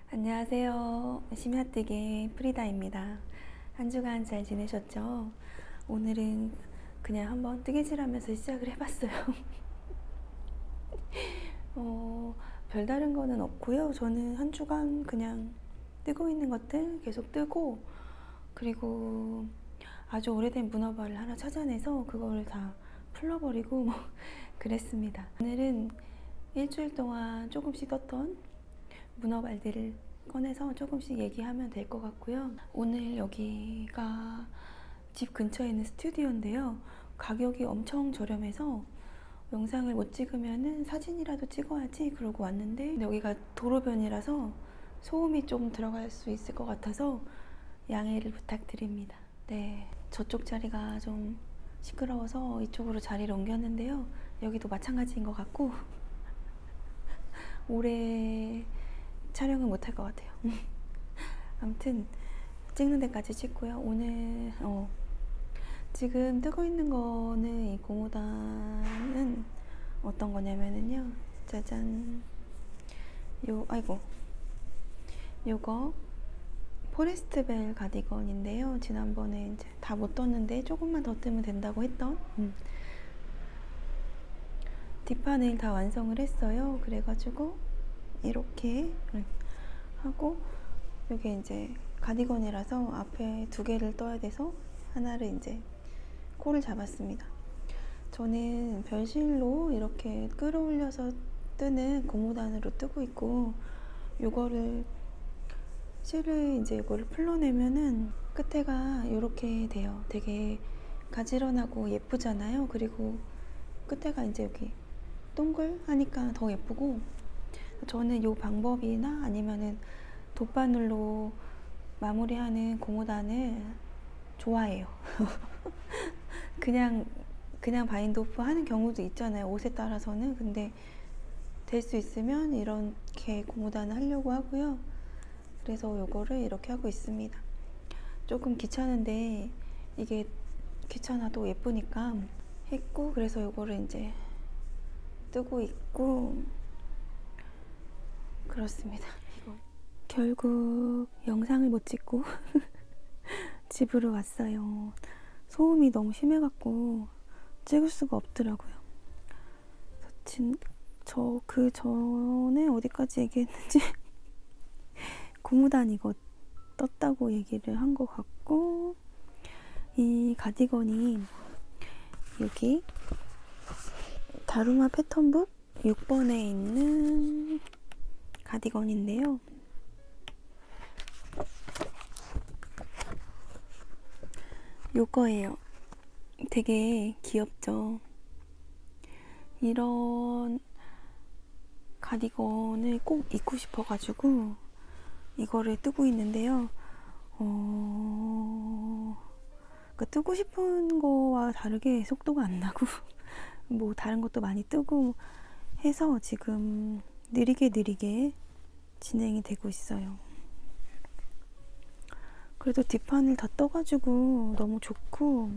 안녕하세요. 심야뜨기 프리다입니다. 한 주간 잘 지내셨죠? 오늘은 그냥 한번 뜨개질하면서 시작을 해봤어요. 별다른 거는 없고요. 저는 한 주간 그냥 뜨고 있는 것들 계속 뜨고, 그리고 아주 오래된 문어발을 하나 찾아내서 그거를 다 풀러버리고 뭐 그랬습니다. 오늘은 일주일 동안 조금씩 떴던 문어발들을 꺼내서 조금씩 얘기하면 될 것 같고요. 오늘 여기가 집 근처에 있는 스튜디오인데요. 가격이 엄청 저렴해서 영상을 못 찍으면은 사진이라도 찍어야지 그러고 왔는데, 여기가 도로변이라서 소음이 좀 들어갈 수 있을 것 같아서 양해를 부탁드립니다. 네, 저쪽 자리가 좀 시끄러워서 이쪽으로 자리를 옮겼는데요. 여기도 마찬가지인 것 같고 오래 촬영은 못할 것 같아요. 아무튼 찍는 데까지 찍고요. 오늘 지금 뜨고 있는 거는, 이 고무단은 어떤 거냐면은요, 짜잔, 요거 포레스트벨 가디건인데요. 지난번에 이제 다 못 떴는데 조금만 더 뜨면 된다고 했던 뒷판을 다 완성을 했어요. 그래가지고 이렇게 하고, 이게 이제 가디건이라서 앞에 두 개를 떠야 돼서 하나를 이제 코를 잡았습니다. 저는 별실로 이렇게 끌어올려서 뜨는 고무단으로 뜨고 있고, 요거를 실을 이제 이거를 풀러내면은 끝에가 이렇게 돼요. 되게 가지런하고 예쁘잖아요. 그리고 끝에가 이제 여기 동글하니까 더 예쁘고, 저는 이 방법이나 아니면은 돗바늘로 마무리하는 고무단을 좋아해요. 그냥 바인드 오프 하는 경우도 있잖아요, 옷에 따라서는. 근데 될 수 있으면 이렇게 고무단을 하려고 하고요. 그래서 요거를 이렇게 하고 있습니다. 조금 귀찮은데 이게 귀찮아도 예쁘니까 했고, 그래서 요거를 이제 뜨고 있고 그렇습니다. 결국 영상을 못 찍고 집으로 왔어요. 소음이 너무 심해갖고 찍을 수가 없더라고요. 그 전에 어디까지 얘기했는지 고무단 이거 떴다고 얘기를 한 것 같고, 이 가디건이 여기 다루마 패턴북 6번에 있는 가디건인데요. 요거예요. 되게 귀엽죠? 이런 가디건을 꼭 입고 싶어가지고 이거를 뜨고 있는데요. 그러니까 뜨고 싶은 거와 다르게 속도가 안 나고 뭐 다른 것도 많이 뜨고 해서 지금 느리게 진행이 되고 있어요. 그래도 뒷판을 다 떠가지고 너무 좋고,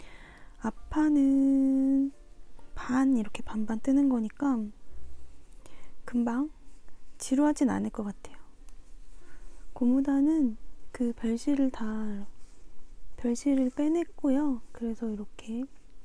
앞판은 반 이렇게 반반 뜨는 거니까 금방 지루하진 않을 것 같아요. 고무단은 그 별실을 빼냈고요. 그래서 이렇게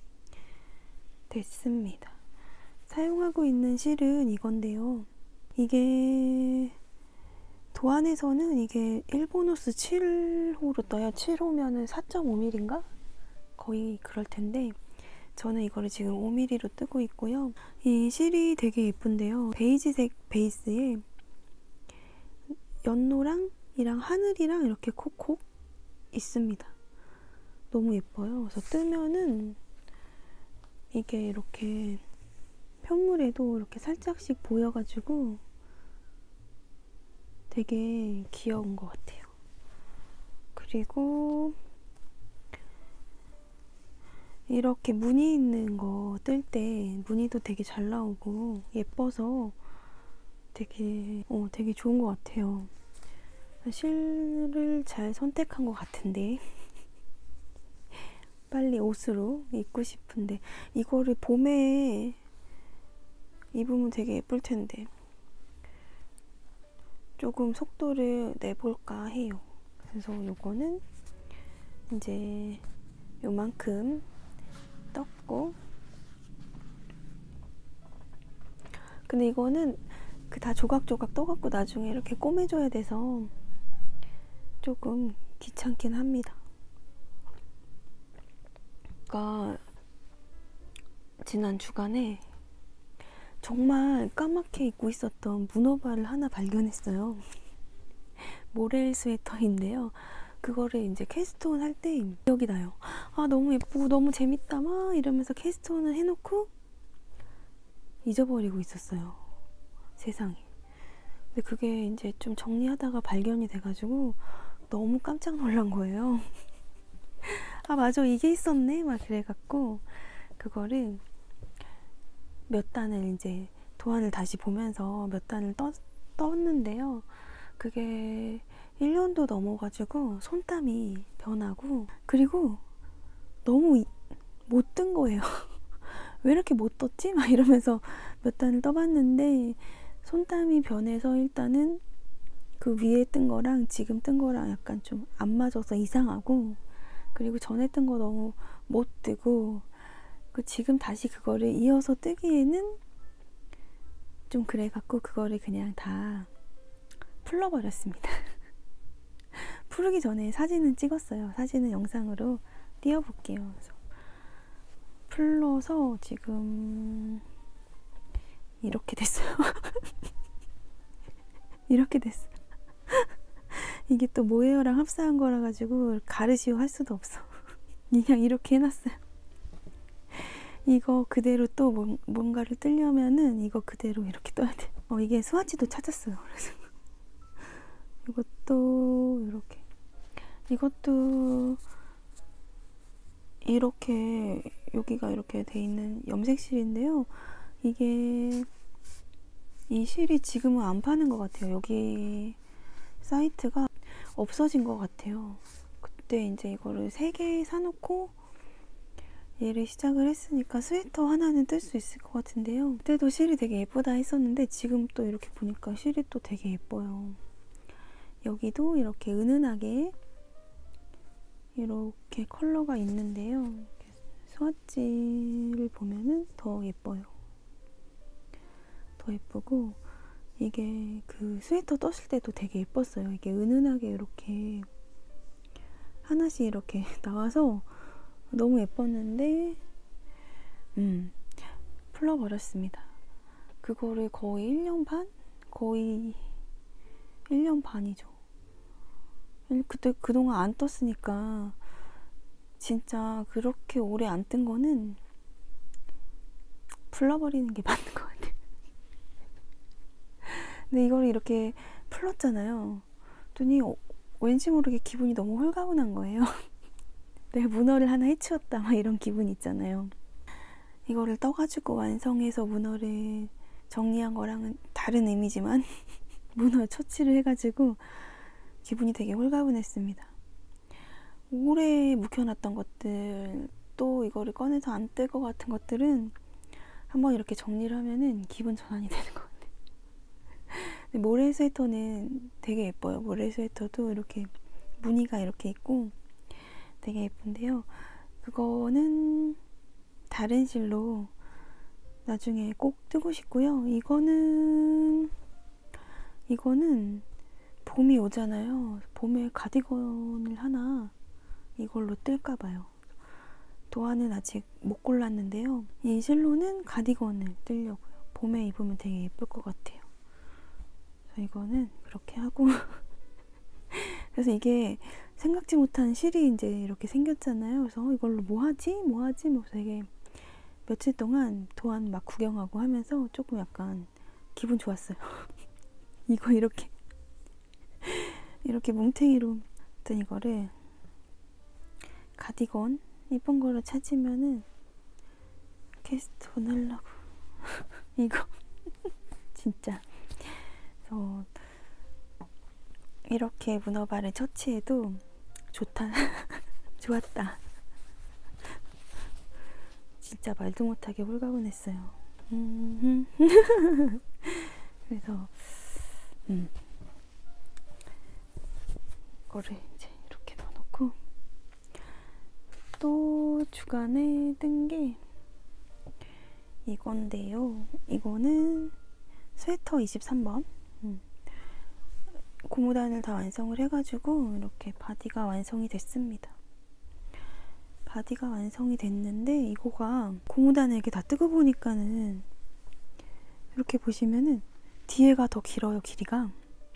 됐습니다. 사용하고 있는 실은 이건데요. 이게 도안에서는 이게 일본호스 7호로 떠요. 7호면은 4.5mm인가? 거의 그럴 텐데, 저는 이거를 지금 5mm로 뜨고 있고요. 이 실이 되게 예쁜데요. 베이지색 베이스에 연노랑이랑 하늘이랑 이렇게 콕콕 있습니다. 너무 예뻐요. 그래서 뜨면은 이게 이렇게 편물에도 이렇게 살짝씩 보여가지고 되게 귀여운 것 같아요. 그리고 이렇게 무늬 있는 거 뜰 때 무늬도 되게 잘 나오고 예뻐서 되게 좋은 것 같아요. 실을 잘 선택한 것 같은데 빨리 옷으로 입고 싶은데, 이거를 봄에 입으면 되게 예쁠 텐데 조금 속도를 내볼까 해요. 그래서 요거는 이제 요만큼 떴고, 근데 이거는 그 다 조각조각 떠갖고 나중에 이렇게 꼬매줘야 돼서 조금 귀찮긴 합니다. 그러니까 지난 주간에 정말 까맣게 입고 있었던 문어발을 하나 발견했어요. 모렐 스웨터인데요. 그거를 이제 캐스트온 할 때 기억이 나요. 아, 너무 예쁘고 너무 재밌다 막 이러면서 캐스트온을 해놓고 잊어버리고 있었어요. 세상에. 근데 그게 이제 좀 정리하다가 발견이 돼가지고 너무 깜짝 놀란 거예요. 아, 맞아, 이게 있었네 막 그래갖고 그거를 몇 단을 이제 도안을 다시 보면서 몇 단을 떴는데요. 그게 1년도 넘어가지고 손땀이 변하고, 그리고 너무 못 뜬 거예요. 왜 이렇게 못 떴지? 막 이러면서 몇 단을 떠봤는데 손땀이 변해서 일단은 그 위에 뜬 거랑 지금 뜬 거랑 약간 좀 안 맞아서 이상하고, 그리고 전에 뜬 거 너무 못 뜨고, 그 지금 다시 그거를 이어서 뜨기에는 좀 그래갖고 그거를 그냥 다 풀러버렸습니다. 풀기 전에 사진은 찍었어요. 사진은 영상으로 띄워볼게요. 그래서 풀러서 지금 이렇게 됐어요. 이렇게 됐어. 이게 또 모헤어랑 합사한 거라 가지고 가르시오 할 수도 없어. 그냥 이렇게 해놨어요. 이거 그대로 또 뭔가를 뜨려면은 이거 그대로 이렇게 떠야 돼. 이게 스와치도 찾았어요. 그래서 이것도 이렇게, 이것도 이렇게 여기가 이렇게 돼 있는 염색 실인데요. 이게 이 실이 지금은 안 파는 것 같아요. 여기 사이트가 없어진 것 같아요. 그때 이제 이거를 3개 사놓고 얘를 시작을 했으니까 스웨터 하나는 뜰 수 있을 것 같은데요. 그때도 실이 되게 예쁘다 했었는데 지금 또 이렇게 보니까 실이 또 되게 예뻐요. 여기도 이렇게 은은하게 이렇게 컬러가 있는데요. 스와치를 보면은 더 예뻐요. 더 예쁘고, 이게 그 스웨터 떴을 때도 되게 예뻤어요. 이게 은은하게 이렇게 하나씩 이렇게 나와서 너무 예뻤는데 풀러버렸습니다. 그거를 거의 1년 반? 거의 1년 반이죠. 그때 그동안 안 떴으니까 진짜 그렇게 오래 안 뜬 거는 풀러버리는 게 맞는 것 같아요. 근데 이거를 이렇게 풀렀잖아요. 그랬더니 왠지 모르게 기분이 너무 홀가분한 거예요. 내가 문어를 하나 해치웠다 막 이런 기분 있잖아요. 이거를 떠가지고 완성해서 문어를 정리한 거랑은 다른 의미지만 문어 처치를 해가지고 기분이 되게 홀가분했습니다. 오래 묵혀놨던 것들, 또 이거를 꺼내서 안 뜰 것 같은 것들은 한번 이렇게 정리를 하면은 기분 전환이 되는 것 같아요. 근데 모래 스웨터는 되게 예뻐요. 모래 스웨터도 이렇게 무늬가 이렇게 있고 되게 예쁜데요. 그거는 다른 실로 나중에 꼭 뜨고 싶고요. 이거는 봄이 오잖아요. 봄에 가디건을 하나 이걸로 뜰까봐요. 도안은 아직 못 골랐는데요. 이 실로는 가디건을 뜨려고요. 봄에 입으면 되게 예쁠 것 같아요. 그래서 이거는 그렇게 하고 그래서 이게 생각지 못한 실이 이제 이렇게 생겼잖아요. 그래서 이걸로 뭐 하지? 그래서 되게 며칠 동안 도안 막 구경하고 하면서 조금 약간 기분 좋았어요. 이거 이렇게 뭉탱이로 어떤 이거를 가디건 이쁜 거를 찾으면은 캐스트온 하려고 이거 진짜. 그래서 이렇게 문어발을 처치해도 좋다. 좋았다. 진짜 말도 못하게 홀가분했어요. 그래서 거를 이제 이렇게 넣어놓고, 또 주간에 뜬 게 이건데요. 이거는 스웨터 23번. 고무단을 다 완성을 해가지고 이렇게 바디가 완성이 됐습니다. 바디가 완성이 됐는데, 이거가 고무단을 이렇게 다 뜨고 보니까는 이렇게 보시면은 뒤에가 더 길어요. 길이가.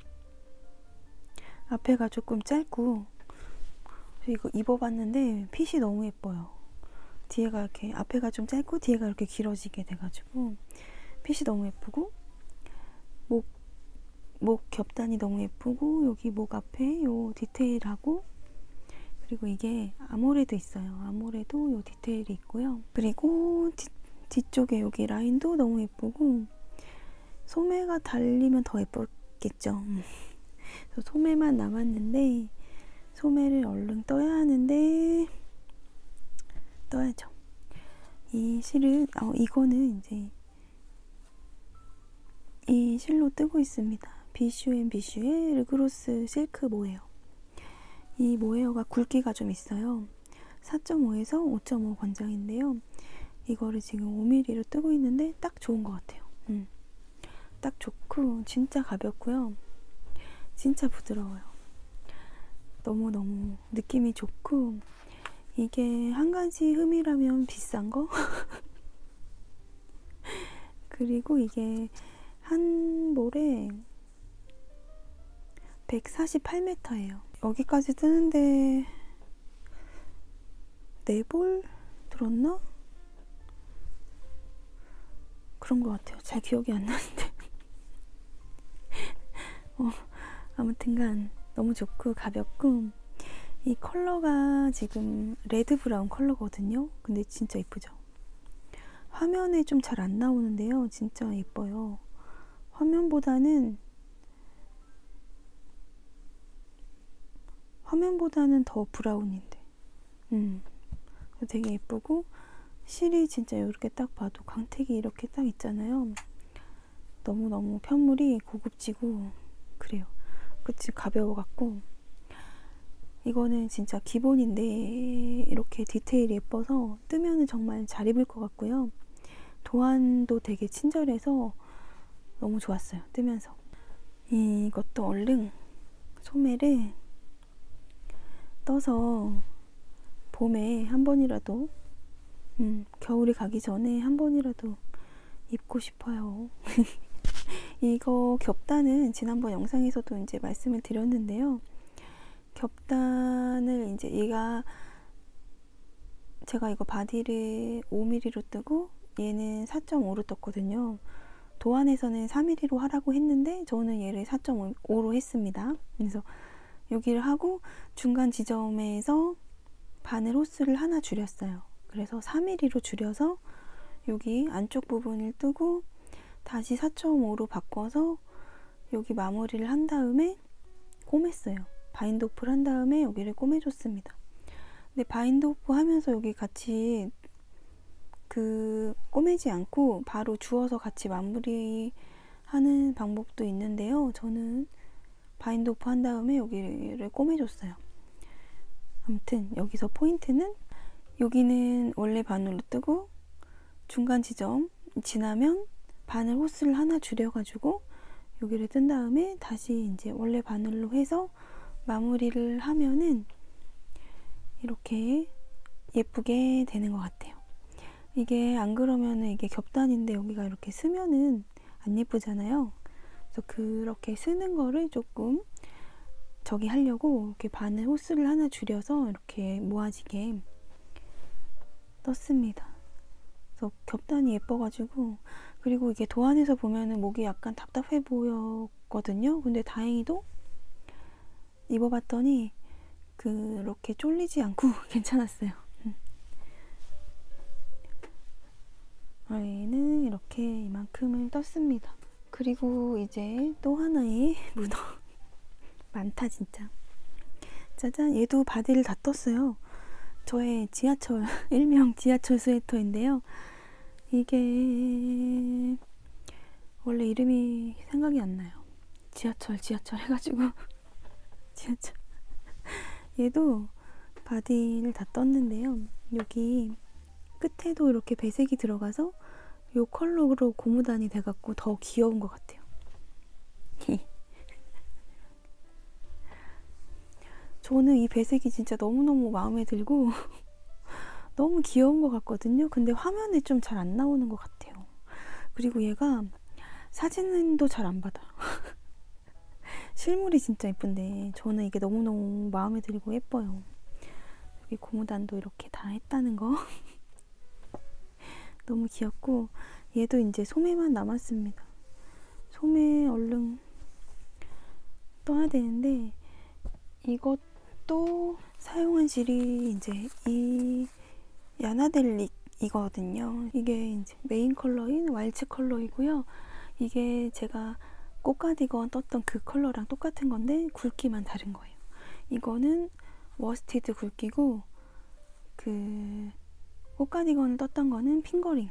앞에가 조금 짧고, 이거 입어봤는데 핏이 너무 예뻐요. 뒤에가 이렇게, 앞에가 좀 짧고 뒤에가 이렇게 길어지게 돼가지고 핏이 너무 예쁘고, 목 겹단이 너무 예쁘고, 여기 목 앞에 요 디테일하고, 그리고 이게 아모레도 있어요. 아모레도 요 디테일이 있고요. 그리고 뒤쪽에 여기 라인도 너무 예쁘고, 소매가 달리면 더 예뻤겠죠. 그래서 소매만 남았는데, 소매를 얼른 떠야 하는데, 떠야죠. 이 실은, 이거는 이제 이 실로 뜨고 있습니다. 비슈의 르그로스 실크 모헤어. 이 모헤어가 굵기가 좀 있어요. 4.5에서 5.5 권장인데요. 이거를 지금 5mm로 뜨고 있는데 딱 좋은 것 같아요. 딱 좋고, 진짜 가볍고요. 진짜 부드러워요. 너무너무 느낌이 좋고, 이게 한 가지 흠이라면 비싼 거? 그리고 이게 한 볼에 148m예요. 여기까지 뜨는데 4볼 들었나? 그런 것 같아요. 잘 기억이 안 나는데. 아무튼간 너무 좋고 가볍고, 이 컬러가 지금 레드 브라운 컬러거든요. 근데 진짜 예쁘죠? 화면에 좀 잘 안 나오는데요. 진짜 예뻐요. 화면보다는 더 브라운인데. 되게 예쁘고, 실이 진짜 이렇게 딱 봐도 광택이 이렇게 딱 있잖아요. 너무너무 편물이 고급지고 그래요. 그치, 가벼워갖고. 이거는 진짜 기본인데 이렇게 디테일이 예뻐서 뜨면은 정말 잘 입을 것 같고요. 도안도 되게 친절해서 너무 좋았어요. 뜨면서. 이것도 얼른 소매를 떠서 봄에 한 번이라도, 겨울이 가기 전에 한 번이라도 입고 싶어요. 이거 겹단은 지난번 영상에서도 이제 말씀을 드렸는데요. 겹단을 이제 제가 이거 바디를 5mm로 뜨고 얘는 4.5로 떴거든요. 도안에서는 4mm로 하라고 했는데 저는 얘를 4.5로 했습니다. 그래서 여기를 하고 중간 지점에서 바늘 호스를 하나 줄였어요. 그래서 4mm로 줄여서 여기 안쪽 부분을 뜨고 다시 4.5로 바꿔서 여기 마무리를 한 다음에 꼬맸어요. 바인드 오프를 한 다음에 여기를 꼬매줬습니다. 근데 바인드 오프 하면서 여기 같이 꼬매지 않고 바로 주워서 같이 마무리하는 방법도 있는데요. 저는 바인드 오프 한 다음에 여기를 꼬매줬어요. 아무튼 여기서 포인트는, 여기는 원래 바늘로 뜨고 중간 지점 지나면 바늘 호스를 하나 줄여가지고 여기를 뜬 다음에 다시 이제 원래 바늘로 해서 마무리를 하면은 이렇게 예쁘게 되는 것 같아요. 이게 안 그러면은 이게 겹단인데 여기가 이렇게 쓰면은 안 예쁘잖아요. 그래서 그렇게 쓰는 거를 조금 저기 하려고 이렇게 바늘 호스를 하나 줄여서 이렇게 모아지게 떴습니다. 그래서 겹단이 예뻐가지고, 그리고 이게 도안에서 보면은 목이 약간 답답해 보였거든요. 근데 다행히도 입어봤더니 그렇게 쫄리지 않고 괜찮았어요. 얘는 이렇게 이만큼을 떴습니다. 그리고 이제 또 하나의 문어. 많다 진짜. 짜잔, 얘도 바디를 다 떴어요. 저의 지하철 일명 지하철 스웨터인데요. 이게 원래 이름이 생각이 안 나요. 지하철 해가지고 지하철. 얘도 바디를 다 떴는데요. 여기 끝에도 이렇게 배색이 들어가서 이 컬러로 고무단이 돼갖고 더 귀여운 것 같아요. 저는 이 배색이 진짜 너무너무 마음에 들고 너무 귀여운 것 같거든요. 근데 화면에 좀 잘 안 나오는 것 같아요. 그리고 얘가 사진도 잘 안 받아. 실물이 진짜 예쁜데 저는 이게 너무너무 마음에 들고 예뻐요. 여기 고무단도 이렇게 다 했다는 거 너무 귀엽고, 얘도 이제 소매만 남았습니다. 소매 얼른 떠야 되는데, 이것도 사용한 실이 이제 이 야나델릭이거든요. 이게 이제 메인 컬러인 왈츠 컬러이고요. 이게 제가 꽃가디건 떴던 그 컬러랑 똑같은 건데 굵기만 다른 거예요. 이거는 워스티드 굵기고, 그 꽃가디건을 떴던 거는 핑거링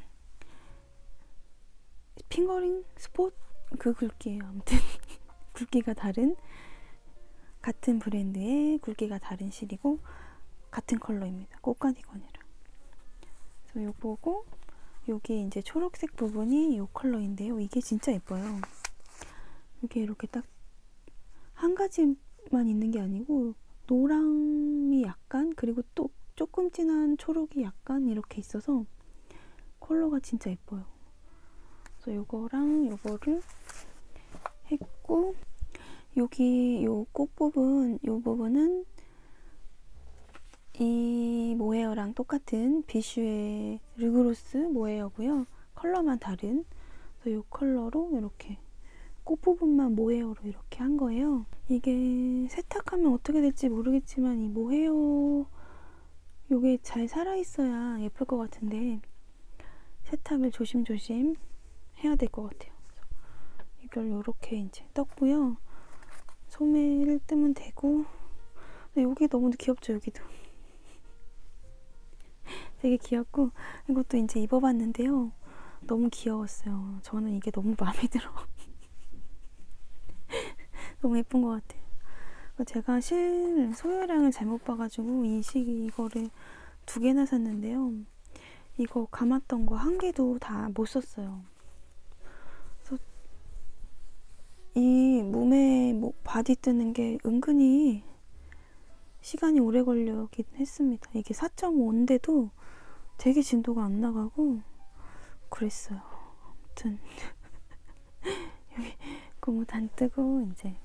스폿 그 굵기예요. 아무튼 굵기가 다른, 같은 브랜드의 굵기가 다른 실이고 같은 컬러입니다. 꽃가디건이랑. 그래서 요거고, 여기 이제 초록색 부분이 요 컬러인데요. 이게 진짜 예뻐요. 이게 이렇게 딱 한 가지만 있는 게 아니고 노랑이 약간, 그리고 또 조금 진한 초록이 약간 이렇게 있어서 컬러가 진짜 예뻐요. 그래서 요거랑 요거를 했고, 여기 요 꽃 부분, 요 부분은 이 모헤어랑 똑같은 비슈의 르그로스 모헤어고요. 컬러만 다른, 그래서 요 컬러로 이렇게 꽃 부분만 모헤어로 이렇게 한 거예요. 이게 세탁하면 어떻게 될지 모르겠지만 이 모헤어 요게 잘 살아있어야 예쁠 것 같은데 세탁을 조심조심 해야 될 것 같아요. 이걸 요렇게 이제 떴고요. 소매를 뜨면 되고, 여기 너무 귀엽죠. 여기도 되게 귀엽고, 이것도 이제 입어봤는데요. 너무 귀여웠어요. 저는 이게 너무 마음에 들어. 너무 예쁜 것 같아요. 제가 실 소요량을 잘못 봐가지고 이거를 2개나 샀는데요. 이거 감았던 거 1개도 다 못 썼어요. 그래서 이 몸에 바디 뜨는 게 은근히 시간이 오래 걸리긴 했습니다. 이게 4.5인데도 되게 진도가 안 나가고 그랬어요. 아무튼 여기 고무단 뜨고 이제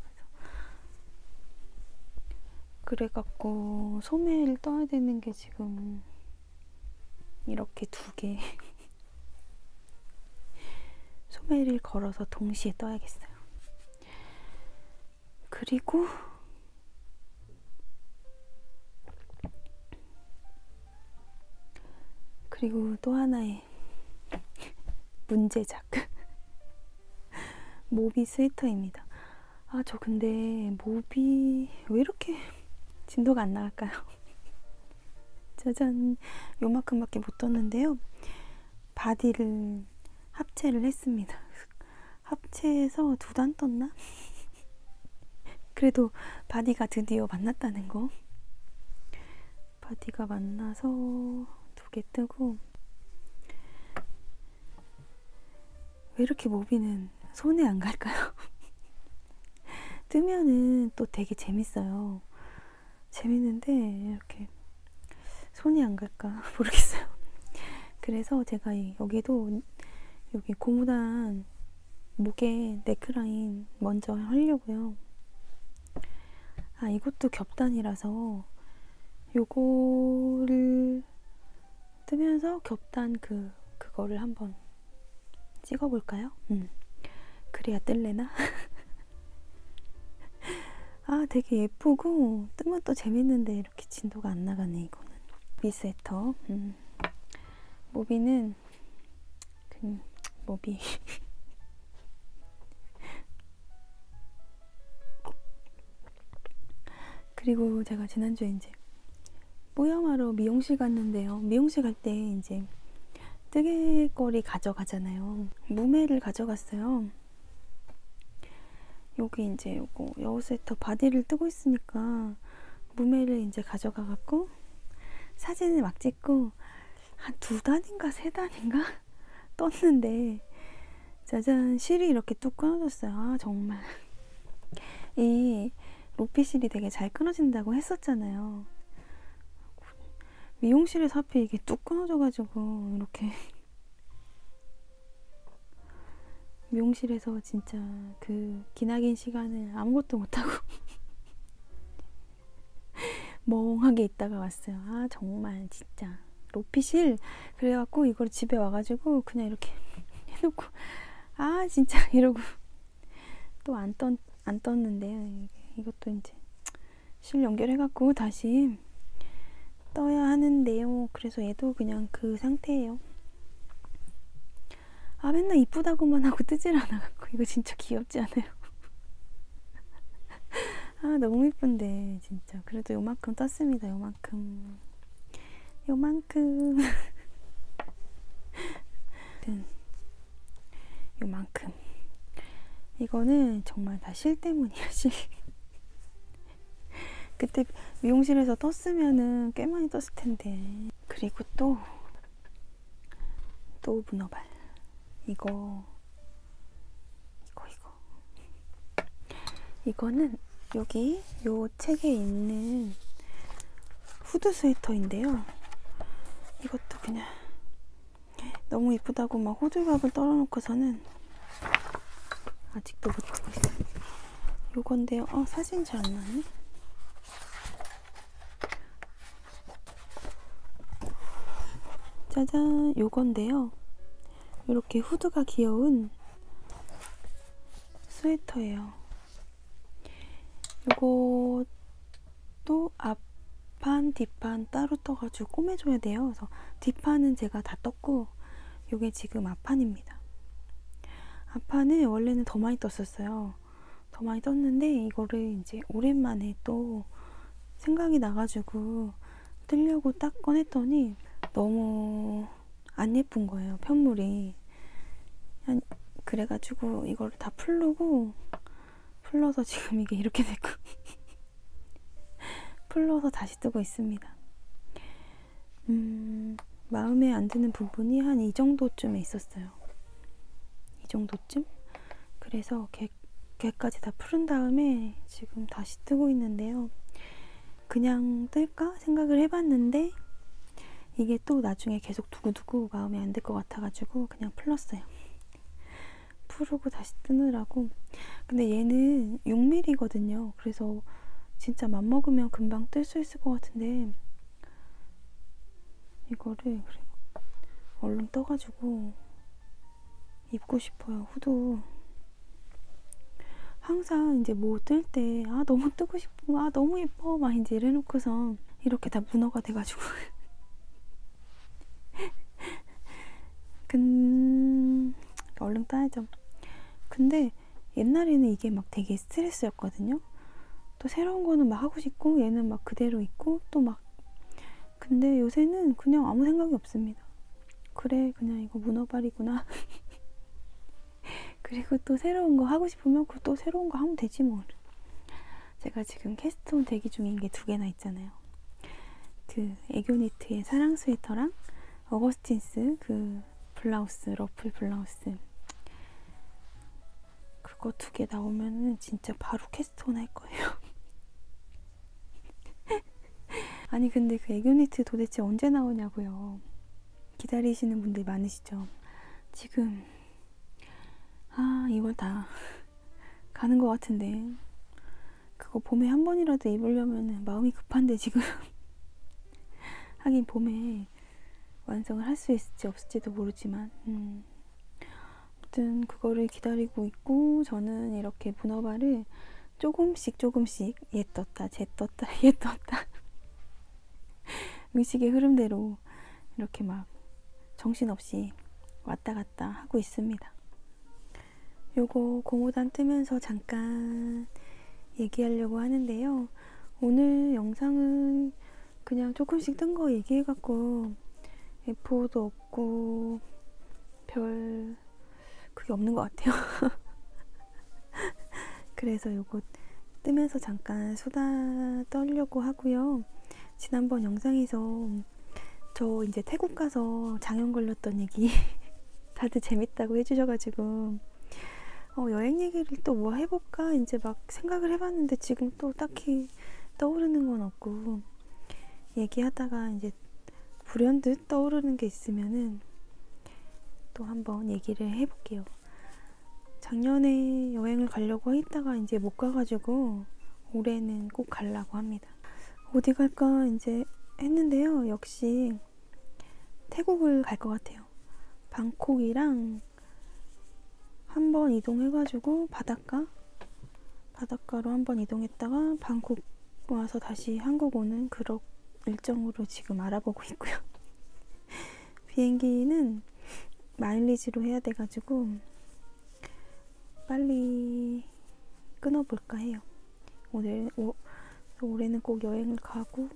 그래갖고 소매를 떠야 되는 게 지금 이렇게 2개 소매를 걸어서 동시에 떠야겠어요. 그리고 또 하나의 문제작 모비 스웨터입니다. 아, 저 근데 모비 왜 이렇게 진도가 안 나갈까요? 짜잔, 요만큼밖에 못 떴는데요. 바디를 합체를 했습니다. 합체해서 2단 떴나? 그래도 바디가 드디어 만났다는 거. 바디가 만나서 2개 뜨고, 왜 이렇게 모비는 손에 안 갈까요? 뜨면은 또 되게 재밌어요. 재밌는데 이렇게 손이 안 갈까 모르겠어요. 그래서 제가 여기도 여기 고무단 목에 네크라인 먼저 하려고요. 아, 이것도 겹단이라서 요거를 뜨면서 겹단 그거를 한번 찍어볼까요? 그래야 뜰래나? 아, 되게 예쁘고 뜨면 또 재밌는데 이렇게 진도가 안 나가네. 이거는 모비 스웨터. 모비는 모비 그리고 제가 지난주에 이제 뽀얀하러 미용실 갔는데요. 미용실 갈 때 이제 뜨개거리 가져가잖아요. 무매를 가져갔어요. 여기 이제 요거 여우 스웨터 바디를 뜨고 있으니까 무매를 이제 가져가 갖고 사진을 막 찍고 한 2단인가 3단인가 떴는데 짜잔, 실이 이렇게 뚝 끊어졌어요. 아 정말 이 로피실이 되게 잘 끊어진다고 했었잖아요. 미용실에서 하필 이게 뚝 끊어져가지고 이렇게 미용실에서 진짜 그 기나긴 시간을 아무것도 못하고 멍하게 있다가 왔어요. 아 정말 진짜 로피실. 그래갖고 이걸 집에 와가지고 그냥 이렇게 해놓고 아 진짜 이러고 또 안 떴는데요. 이것도 이제 실 연결해갖고 다시 떠야 하는데요. 그래서 얘도 그냥 그 상태예요. 아 맨날 이쁘다고만 하고 뜨질 않아갖고 이거 진짜 귀엽지 않아요? 아 너무 이쁜데 진짜. 그래도 요만큼 떴습니다. 요만큼 요만큼. 이거는 정말 다 실 때문이야. 실. 그때 미용실에서 떴으면은 꽤 많이 떴을 텐데. 그리고 또 문어발. 이거는 여기 요 책에 있는 후드 스웨터인데요. 이것도 그냥 너무 이쁘다고 막 호들갑을 떨어놓고서는 아직도 못 뜨고 있어요. 요건데요. 사진 잘 안 나왔네. 짜잔, 요건데요. 이렇게 후드가 귀여운 스웨터예요. 요것도 앞판, 뒷판 따로 떠가지고 꼬매줘야 돼요. 그래서 뒷판은 제가 다 떴고 요게 지금 앞판입니다. 앞판은 원래는 더 많이 떴었어요. 더 많이 떴는데 이거를 이제 오랜만에 또 생각이 나가지고 뜨려고 딱 꺼냈더니 너무 안 예쁜 거예요. 편물이. 그래가지고 이거를 다 풀러서 지금 이게 이렇게 됐고 풀러서 다시 뜨고 있습니다. 마음에 안 드는 부분이 한 이 정도쯤에 있었어요. 이 정도쯤? 그래서 걔까지 다 풀은 다음에 지금 다시 뜨고 있는데요. 그냥 뜰까 생각을 해봤는데 이게 또 나중에 계속 두고두고 마음에 안 들 것 같아가지고 그냥 풀었어요. 풀고 다시 뜨느라고. 근데 얘는 6mm거든요. 그래서 진짜 맘먹으면 금방 뜰 수 있을 것 같은데 이거를 얼른 떠가지고 입고 싶어요. 후드. 항상 이제 뭐 뜰 때 너무 뜨고 싶고 너무 예뻐 막 이제 이래놓고서 이렇게 다 문어가 돼가지고 얼른 따야죠. 근데 옛날에는 이게 막 되게 스트레스였거든요. 또 새로운 거는 막 하고 싶고 얘는 막 그대로 있고 또 막. 근데 요새는 그냥 아무 생각이 없습니다. 그래 그냥 이거 문어발이구나. 그리고 또 새로운 거 하고 싶으면 또 새로운 거 하면 되지 뭐. 제가 지금 캐스트온 대기 중인 게 2개나 있잖아요. 그 애교니트의 사랑 스웨터랑 어거스틴스 그 블라우스, 러플 블라우스. 그거 2개 나오면은 진짜 바로 캐스트온 할 거예요. 아니 근데 그 애교니트 도대체 언제 나오냐고요. 기다리시는 분들 많으시죠. 지금 2월 다 가는 것 같은데 그거 봄에 한 번이라도 입으려면 마음이 급한데 지금 하긴 봄에 완성을 할 수 있을지 없을지도 모르지만 아무튼 그거를 기다리고 있고 저는 이렇게 문어발을 조금씩 얘 떴다 쟤 떴다 얘 떴다 의식의 흐름대로 이렇게 막 정신없이 왔다 갔다 하고 있습니다. 요거 고무단 뜨면서 잠깐 얘기하려고 하는데요. 오늘 영상은 그냥 조금씩 뜬 거 얘기해갖고 F5도 없고 별 그게 없는 것 같아요. 그래서 요거 뜨면서 잠깐 수다 떨려고 하고요. 지난번 영상에서 저 이제 태국 가서 장염 걸렸던 얘기 다들 재밌다고 해주셔가지고 여행 얘기를 또 뭐 해볼까 이제 막 생각을 해봤는데 지금 또 딱히 떠오르는 건 없고, 얘기하다가 이제 불현듯 떠오르는 게 있으면은 또 한번 얘기를 해볼게요. 작년에 여행을 가려고 했다가 이제 못 가가지고 올해는 꼭 가려고 합니다. 어디 갈까 이제 했는데요. 역시 태국을 갈 것 같아요. 방콕이랑 한번 이동해가지고 바닷가로 한번 이동했다가 방콕 와서 다시 한국 오는 그런 일정으로 지금 알아보고 있고요. 비행기는 마일리지로 해야 돼가지고 빨리 끊어볼까 해요. 올해는 꼭 여행을 가고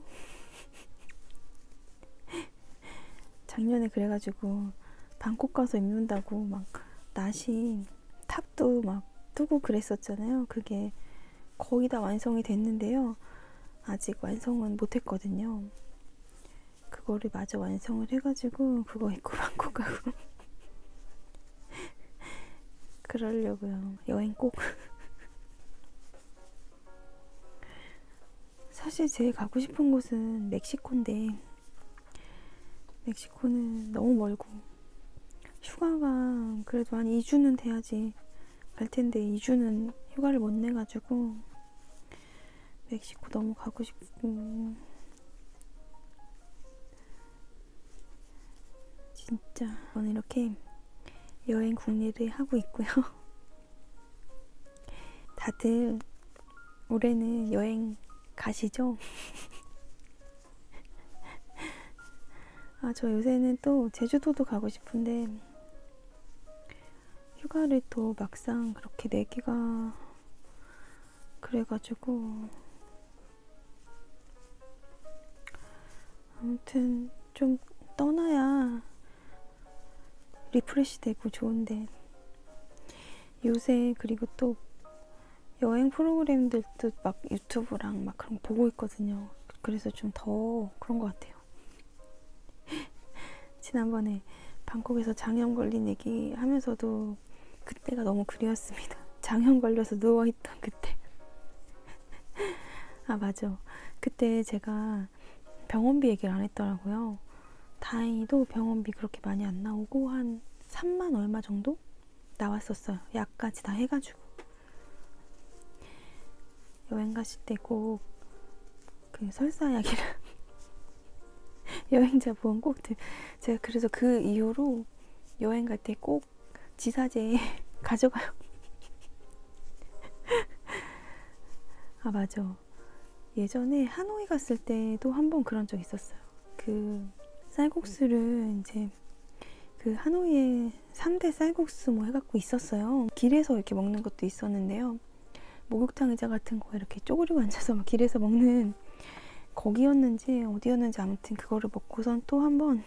작년에 그래가지고 방콕 가서 입는다고 막 나시 탑도 막 뜨고 그랬었잖아요. 그게 거의 다 완성이 됐는데요. 아직 완성은 못했거든요. 그거를 마저 완성을 해가지고 그거 입고 방콕 가고 그러려고요. 여행 꼭. 사실 제일 가고 싶은 곳은 멕시코인데 멕시코는 너무 멀고 휴가가 그래도 한 2주는 돼야지 갈 텐데 2주는 휴가를 못 내가지고 멕시코 너무 가고 싶고, 진짜 저는 이렇게 여행 궁리를 하고 있고요. 다들 올해는 여행 가시죠? 저 요새는 또 제주도도 가고 싶은데 휴가를 또 막상 그렇게 내기가 그래가지고, 아무튼 좀 떠나야 리프레시 되고 좋은데, 요새 그리고 또 여행 프로그램들도 막 유튜브랑 막 그런 거 보고 있거든요. 그래서 좀 더 그런 것 같아요. 지난번에 방콕에서 장염 걸린 얘기 하면서도 그때가 너무 그리웠습니다. 장염 걸려서 누워있던 그때. 맞아. 그때 제가 병원비 얘기를 안 했더라고요. 다행히도 병원비 그렇게 많이 안 나오고 한 3만 얼마 정도 나왔었어요. 약까지 다 해가지고. 여행 가실 때 꼭 그 설사약이랑 여행자 보험 꼭 제가 그래서 그 이후로 여행 갈 때 꼭 지사제 가져가요. 맞아. 예전에 하노이 갔을 때도 한번 그런 적 있었어요. 그 쌀국수를 이제 그 하노이에 3대 쌀국수 뭐 해갖고 있었어요. 길에서 이렇게 먹는 것도 있었는데요. 목욕탕 의자 같은 거 이렇게 쪼그리고 앉아서 막 길에서 먹는 거기였는지 어디였는지 아무튼 그거를 먹고선 또 한번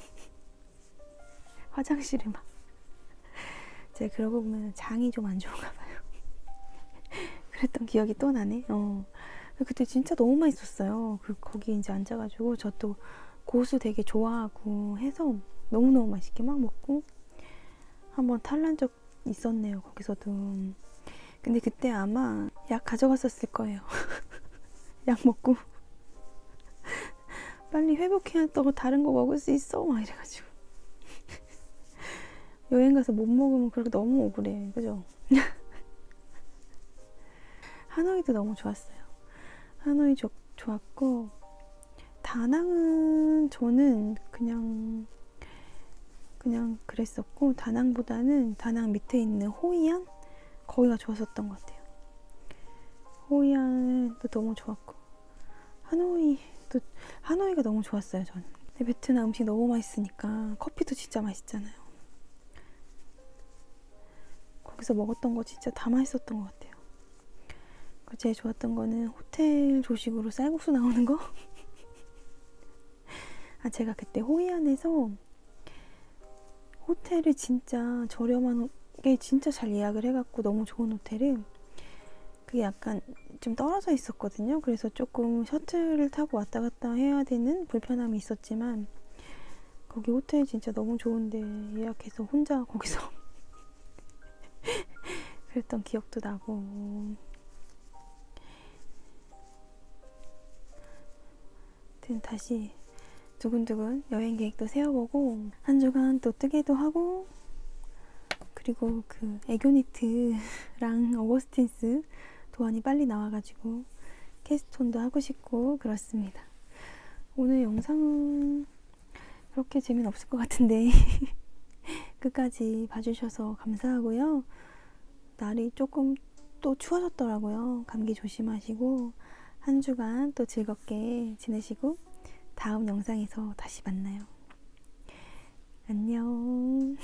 화장실에 막 제가 그러고 보면 장이 좀 안 좋은가 봐요. 그랬던 기억이 또 나네. 그때 진짜 너무 맛있었어요. 거기 이제 앉아가지고 저 또 고수 되게 좋아하고 해서 너무너무 맛있게 막 먹고 한번 탈난 적 있었네요. 거기서도. 근데 그때 아마 약 가져갔었을 거예요. 약 먹고 빨리 회복해야 또 다른 거 먹을 수 있어 막 이래가지고 여행 가서 못 먹으면 그렇게 너무 억울해. 그죠? 하노이도 너무 좋았어요. 하노이 좋았고, 다낭은 저는 그냥 그랬었고, 다낭 밑에 있는 호이안? 거기가 좋았었던 것 같아요. 호이안도 너무 좋았고, 하노이가 너무 좋았어요. 저는. 근데 베트남 음식 너무 맛있으니까 커피도 진짜 맛있잖아요. 거기서 먹었던 거 진짜 다 맛있었던 것 같아요. 제일 좋았던 거는 호텔 조식으로 쌀국수 나오는 거. 제가 그때 호이안에서 호텔을 진짜 저렴한 게 진짜 잘 예약을 해갖고 너무 좋은 호텔을, 그게 약간 좀 떨어져 있었거든요. 그래서 조금 셔틀을 타고 왔다 갔다 해야 되는 불편함이 있었지만 거기 호텔 진짜 너무 좋은데 예약해서 혼자 거기서 그랬던 기억도 나고. 아무튼 다시 두근두근 여행 계획도 세워보고 한 주간 또 뜨기도 하고, 그리고 그 에교니트랑 어거스틴스 도안이 빨리 나와가지고 캐스톤도 하고 싶고 그렇습니다. 오늘 영상은 그렇게 재미는 없을 것 같은데 끝까지 봐주셔서 감사하고요. 날이 조금 또 추워졌더라고요. 감기 조심하시고 한 주간 또 즐겁게 지내시고 다음 영상에서 다시 만나요. 안녕.